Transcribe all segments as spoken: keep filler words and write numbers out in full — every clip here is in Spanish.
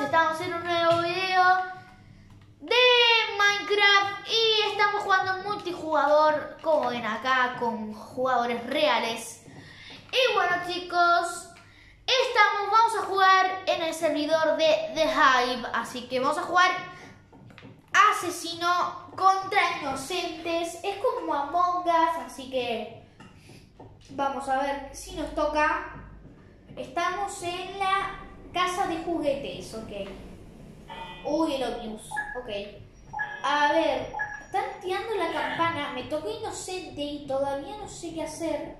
estamos en un nuevo video de Minecraft y estamos jugando multijugador, como ven acá, con jugadores reales. Y bueno chicos, estamos, vamos a jugar en el servidor de The Hive, así que vamos a jugar asesino contra inocentes. Es como Among Us, así que vamos a ver si nos toca. Estamos en la casa de juguetes, ok. Uy, el Omnibus, ok. A ver, están tirando la campana. Me tocó inocente y todavía no sé qué hacer.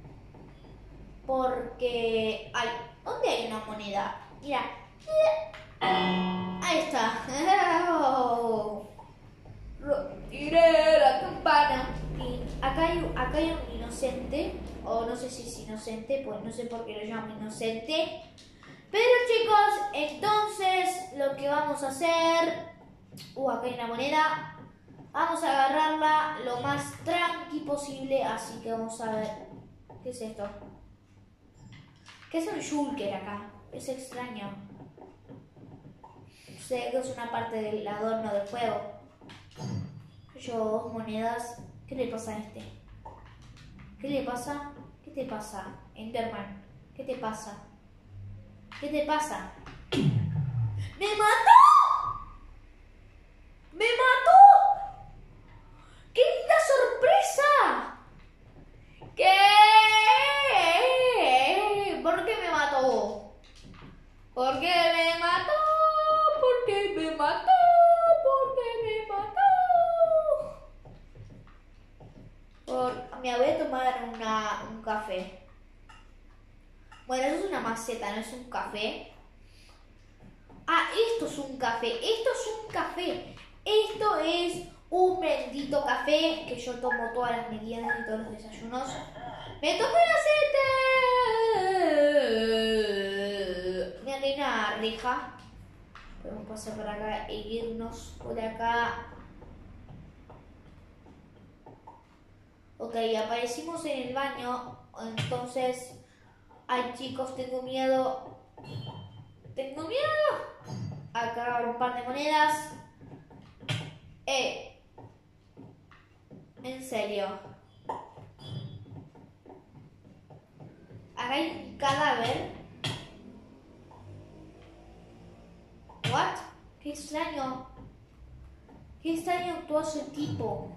Porque... Ay, ¿dónde hay una moneda? Mira. Ahí está. Tiré la campana. Y acá hay, acá hay un inocente. O no sé si es inocente, pues no sé por qué lo llamo inocente. Pero chicos, entonces lo que vamos a hacer... Uh, acá hay una moneda. Vamos a agarrarla lo más tranqui posible. Así que vamos a ver... ¿Qué es esto? ¿Qué es un shulker acá? Es extraño. Sé que es una parte del adorno del juego. Yo, dos monedas. ¿Qué le pasa a este? ¿Qué le pasa? ¿Qué te pasa, Enderman? ¿Qué te pasa? ¿Qué te pasa? ¡Me mató! ¡Me mató! ¡Qué linda sorpresa! ¿Qué? ¿Por qué me mató? ¿Por qué me mató? ¿Por qué me mató? ¿Por qué me mató? Por... Me voy a tomar una, un café. Bueno, eso es una maceta, no es un café. Ah, esto es un café. Esto es un café. Esto es un bendito café que yo tomo todas las meriendas y todos los desayunos. ¡Me tocó el aceite! Me haré una reja. Podemos pasar por acá e irnos por acá. Ok, aparecimos en el baño. Entonces... Ay chicos, tengo miedo. Tengo miedo. A cargar un par de monedas. Eh. En serio. Acá hay un cadáver. What? Qué extraño. Qué extraño actuó ese tipo.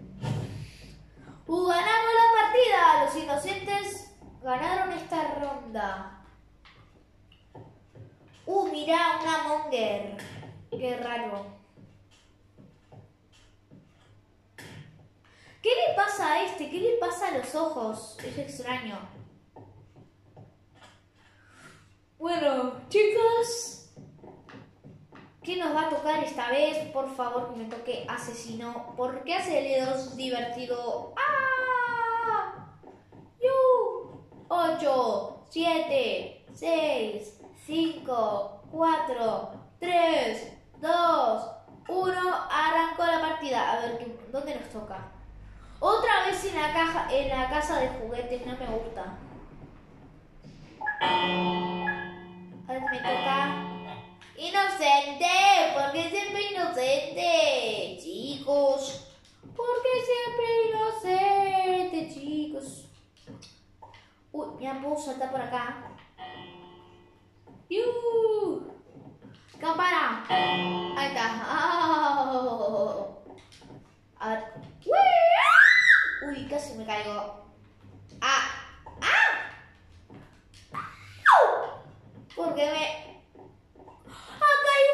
Uh, ganamos la partida. Los inocentes ganaron esta ronda. Uh, mirá, una monger. Qué raro. ¿Qué le pasa a este? ¿Qué le pasa a los ojos? Es extraño. Bueno, chicos, ¿qué nos va a tocar esta vez? Por favor, que me toque asesino. ¿Por qué hace L dos divertido? ¡Ah! ¡Yu! ocho, siete, seis, cinco, cuatro, tres, dos, uno. Arrancó la partida. A ver, ¿dónde nos toca? Otra vez en la caja, en la casa de juguetes. No me gusta. Ahora me toca inocente. ¿Por qué siempre inocente, chicos? ¿Por qué siempre inocente, chicos? Uy, mira, puedo saltar por acá. ¡Yuuu! ¡Campana! Ahí está. Oh. A ver. Uy, casi me caigo. ¡Ah! ¡Ah! Porque me... ¡Acá hay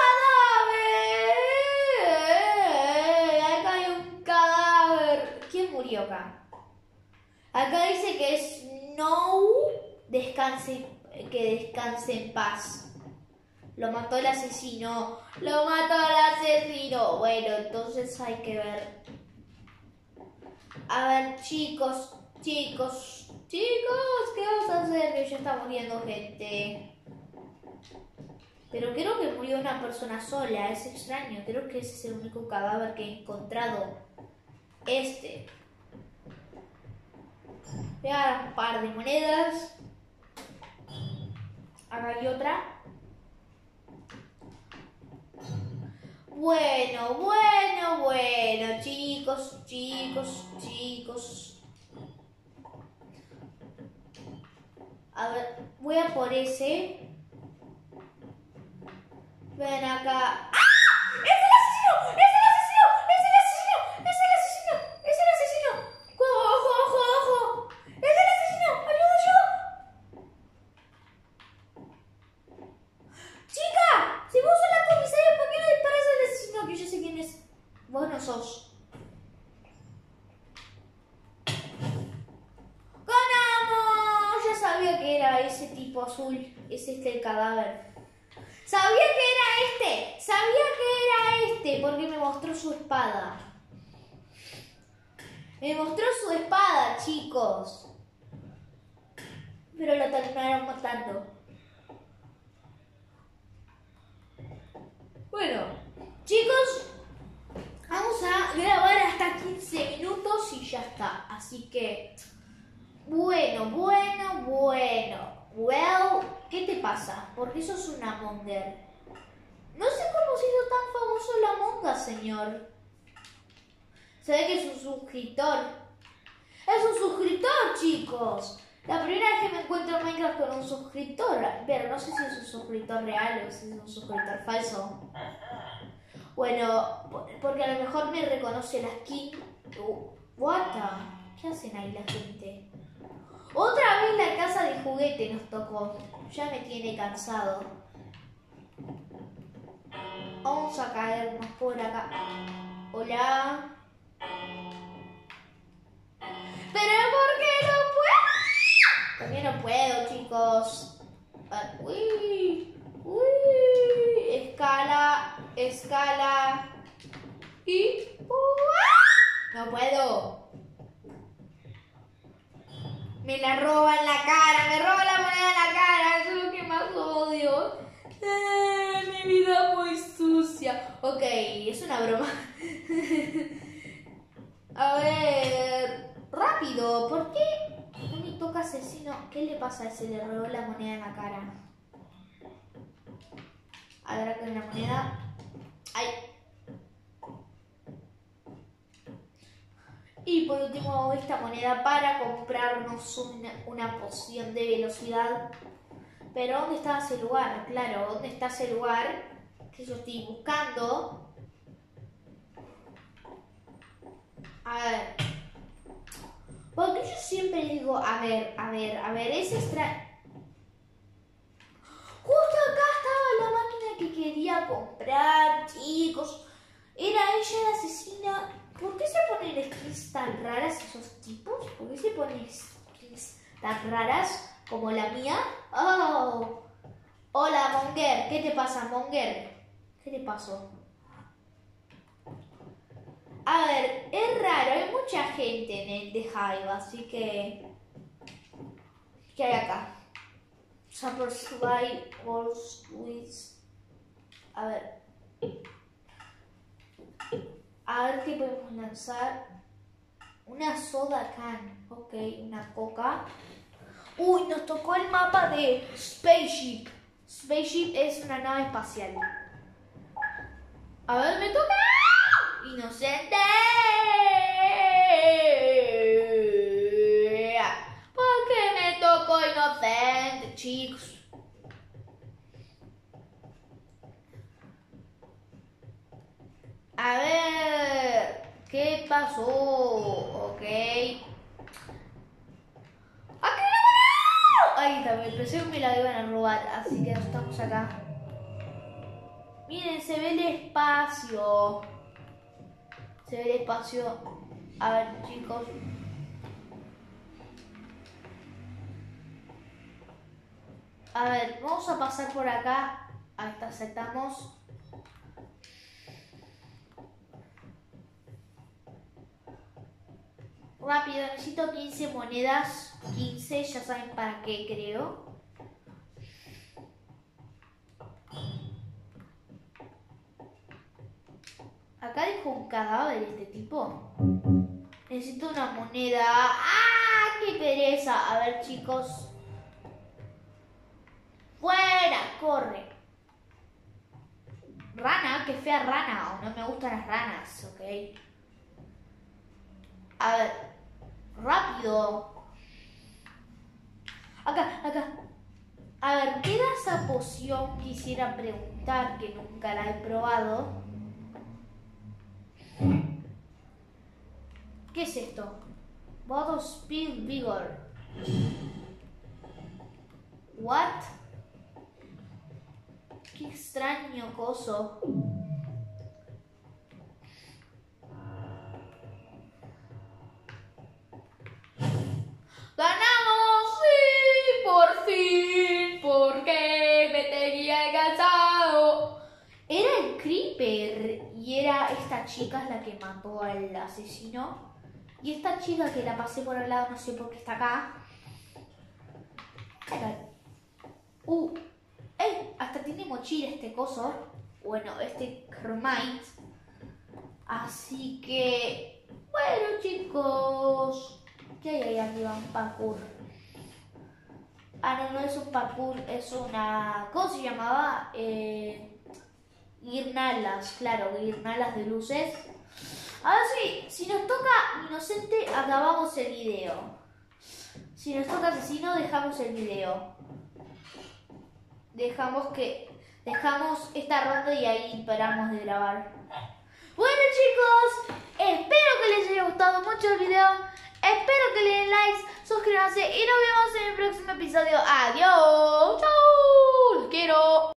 un cadáver! ¡Acá hay un cadáver! ¿Quién murió acá? Acá dice que es no descanse, que descanse en paz. Lo mató el asesino. Lo mató el asesino. Bueno, entonces hay que ver. A ver, chicos, chicos, chicos, ¿qué vamos a hacer? Que ya está muriendo gente. Pero creo que murió una persona sola. Es extraño. Creo que ese es el único cadáver que he encontrado. Este. Voy a dar un par de monedas. Acá hay otra. Bueno, bueno, bueno, chicos, chicos, chicos. A ver, voy a por ese. Ven acá. ¡Ah! ¡Es el asesino! ¡Es el asesino! ¡Es el asesino! ¡Es el asesino! ¡Es el asesino! ¡Ojo, ojo, ojo, ojo! ¡Es el asesino! ¡Ayuda, ayuda! ¡Chica! Si vos sos la comisaria, ¿por qué no disparas al asesino? Que yo sé quién es. Vos no sos. ¡Ganamos! Ya sabía que era ese tipo azul. Es este el cadáver. Sabía que era este. Sabía que era este porque me mostró su espada. Me mostró su espada, chicos. Pero lo terminaron matando. Bueno, chicos, vamos a grabar hasta quince minutos y ya está. Así que, bueno, bueno, bueno. Well, ¿qué te pasa? ¿Por qué sos una monger? No sé cómo se hizo tan famoso la monga, señor. Se ve que es un suscriptor. ¡Es un suscriptor, chicos! La primera vez que me encuentro en Minecraft con un suscriptor. Pero no sé si es un suscriptor real o si es un suscriptor falso. Bueno, porque a lo mejor me reconoce la skin. Uh, what the? ¿Qué hacen ahí la gente? Otra vez la casa de juguete nos tocó. Ya me tiene cansado. Vamos a caernos por acá. Hola. ¿Pero por qué no puedo? También no puedo, chicos. Uy, uy. Escala, escala. Y... no puedo. Me la roba en la cara, me roba la moneda en la cara, eso es lo que más odio. Eh, mi vida muy sucia. Ok, es una broma. A ver, rápido, ¿por qué no me toca asesino? ¿Qué le pasa a ese? Le robó la moneda en la cara. A ver, acá hay una moneda. ¡Ay! Y por último esta moneda para comprarnos una, una poción de velocidad. Pero ¿dónde está ese lugar? Claro, ¿dónde está ese lugar que yo estoy buscando? A ver. Porque yo siempre digo, a ver, a ver, a ver, es extra... Justo acá estaba la máquina que quería comprar, chicos. Era ella la asesina. ¿Por qué se ponen skins tan raras esos tipos? ¿Por qué se ponen skins tan raras como la mía? Oh. Hola, Monger. ¿Qué te pasa, Monger? ¿Qué te pasó? A ver, es raro. Hay mucha gente en el de Hive, así que... ¿Qué hay acá? Super Slide Balls with... A ver... A ver qué podemos lanzar. Una soda can. Ok, una coca. Uy, nos tocó el mapa de Spaceship. Spaceship es una nave espacial. A ver, me toca. Inocente. ¿Por qué me tocó inocente, chicos? A ver, ¿qué pasó? Ok. ¡Aquí no! Ahí está, me pensé que me la iban a robar, así que estamos acá. Miren, se ve el espacio. Se ve el espacio. A ver, chicos. A ver, vamos a pasar por acá. Ahí está, aceptamos. Rápido, necesito quince monedas. quince, ya saben para qué, creo. Acá dejó un cadáver este tipo. Necesito una moneda. ¡Ah! ¡Qué pereza! A ver, chicos. ¡Fuera! ¡Corre! Rana, qué fea rana. O no me gustan las ranas, ok. A ver. Rápido. Acá, acá. A ver, ¿qué da esa poción? Quisiera preguntar, que nunca la he probado. ¿Qué es esto? Bottle Speed Vigor. What? Qué extraño coso. ¡Ganamos! ¡Sí! ¡Por fin! ¿Por qué me tenía cansado? Era el Creeper y era esta chica la que mató al asesino. Y esta chica que la pasé por al lado, no sé por qué está acá. Uh, ¡eh! Hasta tiene mochila este coso. Bueno, este Hermite. Así que... Bueno, chicos... ¿Qué hay ahí arriba? Un parkour. Ah, no, no es un parkour, es una... ¿Cómo se llamaba? Eh... Guirnaldas, claro, guirnaldas de luces. Ahora sí, si nos toca inocente, acabamos el video. Si nos toca asesino, dejamos el video. Dejamos que... Dejamos esta ronda y ahí paramos de grabar. Bueno, chicos, espero que les haya gustado mucho el video. Espero que le den likes, suscríbanse y nos vemos en el próximo episodio. Adiós, chau, los quiero.